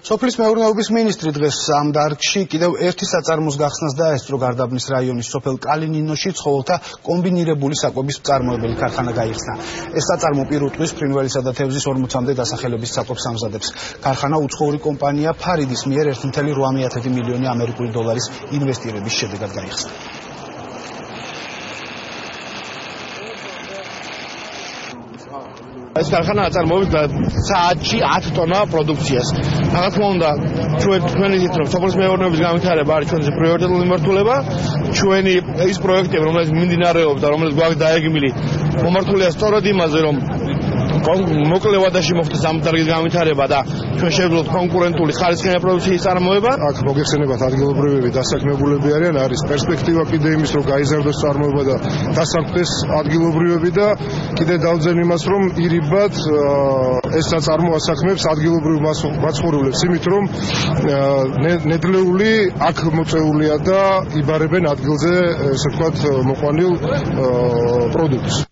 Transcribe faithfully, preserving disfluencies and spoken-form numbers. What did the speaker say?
სოფლის მეურნეობის მინისტრი დღეს ამ დარგში კიდევ ერთი საწარმოს გახსნას დაესწრო გარდაბნის რაიონის სოფელ კალინინოში ცხოველთა კომბინირებული საკვების მწარმოებელი ქარხანა გაიხსნა. ეს საწარმო პირველ ტყვის ფრინველისა და თევზის ორმოცამდე დასახელების საკვებს ამზადებს. ქარხანა უცხოური კომპანია ფარიდის მიერ ერთი კoma ოთხ მილიონი ამერიკული დოლარის ინვესტირების შედეგად გაიხსნა. ეს ქარხანა აწარმოებს საათში ათი ტონა პროდუქციას. რა თქმა უნდა, ჩვენ თქვენი იცით, რომ სოფლის მეურნეობის განვითარება არის ჩვენზე პრიორიტეტული მიმართულება. ჩვენი ის პროექტები, რომელიც მიმდინარეობს და რომელიც გვაქვს დაეგმილი, მომართულია სწორედ იმაზე, რომ მოკლე ვადაში მოხდეს ამ დარგის განვითარება და ჩვენ შევძლოთ კონკურენტული ხარისხიანი პროდუქციის წარმოება. აქ მოგეხსენებათ ადგილობრივები დასაქმებულები არიან, არის პერსპექტივა კიდე იმის, რომ გაიზარდოს წარმოება და დასაქმდეს ადგილობრივები და კიდე დავძენ იმას, რომ ირიბად ეს საწარმო ასაქმებს ადგილობრივ მაცხოვრებლებს, იმით რომ ნედლეული აქ მოწეულია და იბარებენ ადგილზე, ესე ვთქვათ, მოყვანილ პროდუქტს.